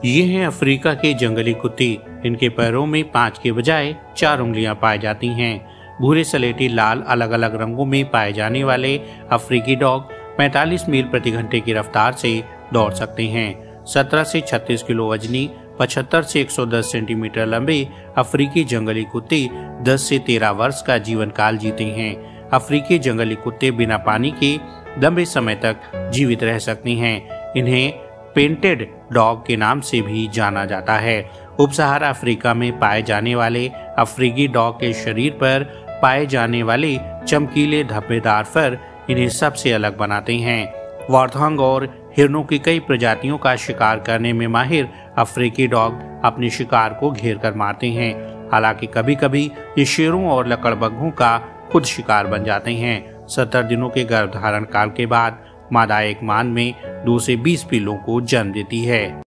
ये हैं अफ्रीका के जंगली कुत्ते। इनके पैरों में 5 के बजाय 4 उंगलियां पाई जाती हैं। भूरे, सलेटी, लाल अलग अलग रंगों में पाए जाने वाले अफ्रीकी डॉग 45 मील प्रति घंटे की रफ्तार से दौड़ सकते हैं। 17 से 36 किलो वजनी, 75 से 110 सेंटीमीटर लंबे अफ्रीकी जंगली कुत्ते 10 से 13 वर्ष का जीवन काल जीते हैं। अफ्रीकी जंगली कुत्ते बिना पानी के लंबे समय तक जीवित रह सकते हैं। इन्हें पेंटेड डॉग के नाम से भी जाना जाता है। उपसहारा अफ्रीका में पाए जाने वाले अफ्रीकी डॉग के शरीर पर पाए जाने वाले चमकीले धब्बेदार फर इन्हें सबसे अलग बनाते हैं। वॉर्थॉग और हिरणों की कई प्रजातियों का शिकार करने में माहिर अफ्रीकी डॉग अपने शिकार को घेर कर मारते हैं। हालांकि कभी कभी ये शेरों और लकड़बग्घों का खुद शिकार बन जाते हैं। 70 दिनों के गर्भधारण काल के बाद मादा एक माद में 2 से 20 पिल्लों को जन्म देती है।